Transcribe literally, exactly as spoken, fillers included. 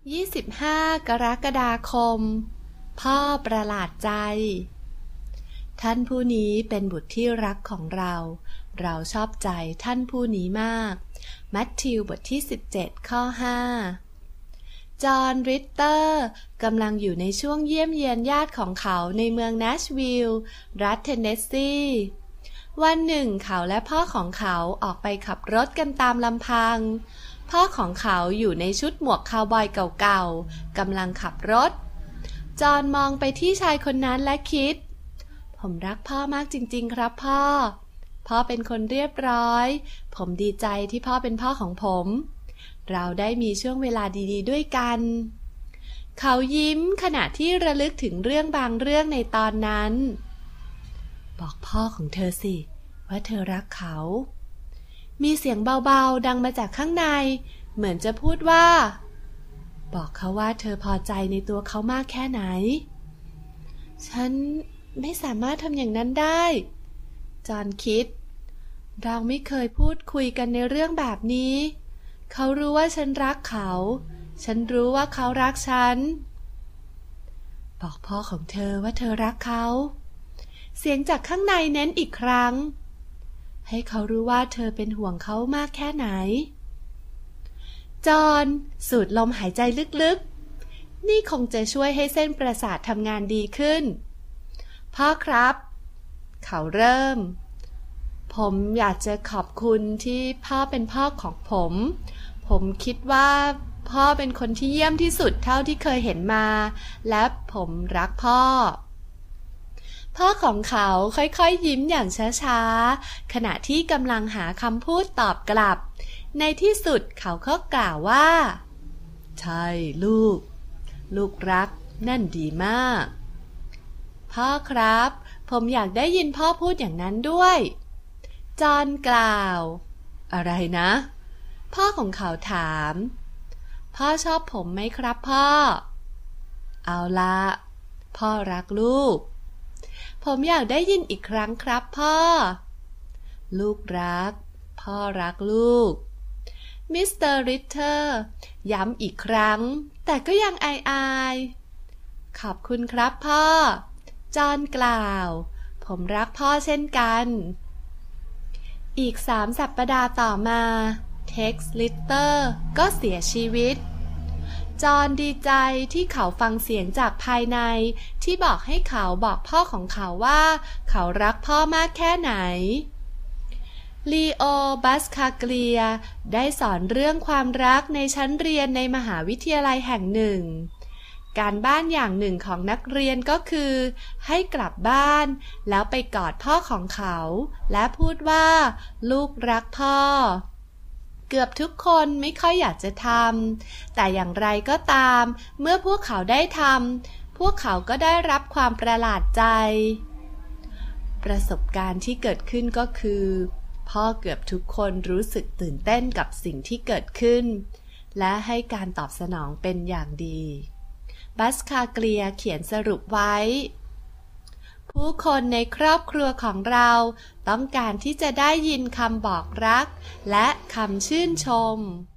ยี่สิบห้ากรกฎาคมพ่อประหลาดใจท่านผู้นี้เป็นบุตรที่รักของเราเราชอบใจท่านผู้นี้มากมัทธิวบทที่สิบเจ็ดข้อห้าจอห์นริตเตอร์กำลังอยู่ในช่วงเยี่ยมเยียนญาติของเขาในเมืองแนชวิลล์รัฐเทนเนสซีวันหนึ่งเขาและพ่อของเขาออกไปขับรถกันตามลำพังพ่อของเขาอยู่ในชุดหมวกคาวบอยเก่าๆกำลังขับรถจอห์นมองไปที่ชายคนนั้นและคิดผมรักพ่อมากจริงๆครับพ่อพ่อเป็นคนเรียบร้อยผมดีใจที่พ่อเป็นพ่อของผมเราได้มีช่วงเวลาดีๆด้วยกันเขายิ้มขณะที่ระลึกถึงเรื่องบางเรื่องในตอนนั้นบอกพ่อของเธอสิว่าเธอรักเขามีเสียงเบาๆดังมาจากข้างในเหมือนจะพูดว่าบอกเขาว่าเธอพอใจในตัวเขามากแค่ไหนฉันไม่สามารถทำอย่างนั้นได้จอห์นคิดเราไม่เคยพูดคุยกันในเรื่องแบบนี้เขารู้ว่าฉันรักเขาฉันรู้ว่าเขารักฉันบอกพ่อของเธอว่าเธอรักเขาเสียงจากข้างในเน้นอีกครั้งให้เขารู้ว่าเธอเป็นห่วงเขามากแค่ไหนจอห์นสูดลมหายใจลึกๆนี่คงจะช่วยให้เส้นประสาททำงานดีขึ้นพ่อครับเขาเริ่มผมอยากจะขอบคุณที่พ่อเป็นพ่อของผมผมคิดว่าพ่อเป็นคนที่เยี่ยมที่สุดเท่าที่เคยเห็นมาและผมรักพ่อพ่อของเขาค่อยๆยิ้มอย่างช้าๆขณะที่กำลังหาคำพูดตอบกลับในที่สุดเขาก็กล่าวว่าใช่ลูกลูกรักนั่นดีมากพ่อครับผมอยากได้ยินพ่อพูดอย่างนั้นด้วยจอห์นกล่าวอะไรนะพ่อของเขาถามพ่อชอบผมไหมครับพ่อเอาละพ่อรักลูกผมอยากได้ยินอีกครั้งครับพ่อลูกรักพ่อรักลูกมิสเตอร์ริตเตอร์ย้ำอีกครั้งแต่ก็ยังอายๆขอบคุณครับพ่อจอห์นกล่าวผมรักพ่อเช่นกันอีกสามสัปดาห์ต่อมาเท็กซ์ลิตเตอร์ก็เสียชีวิตจอห์นดีใจที่เขาฟังเสียงจากภายในที่บอกให้เขาบอกพ่อของเขาว่าเขารักพ่อมากแค่ไหนลีโอบัสคาเกลียได้สอนเรื่องความรักในชั้นเรียนในมหาวิทยาลัยแห่งหนึ่งการบ้านอย่างหนึ่งของนักเรียนก็คือให้กลับบ้านแล้วไปกอดพ่อของเขาและพูดว่าลูกรักพ่อเกือบทุกคนไม่ค่อยอยากจะทำแต่อย่างไรก็ตามเมื่อพวกเขาได้ทำพวกเขาก็ได้รับความประหลาดใจประสบการณ์ที่เกิดขึ้นก็คือพ่อเกือบทุกคนรู้สึกตื่นเต้นกับสิ่งที่เกิดขึ้นและให้การตอบสนองเป็นอย่างดีบัสคาเกลียเขียนสรุปไว้ผู้คนในครอบครัวของเราต้องการที่จะได้ยินคำบอกรักและคำชื่นชม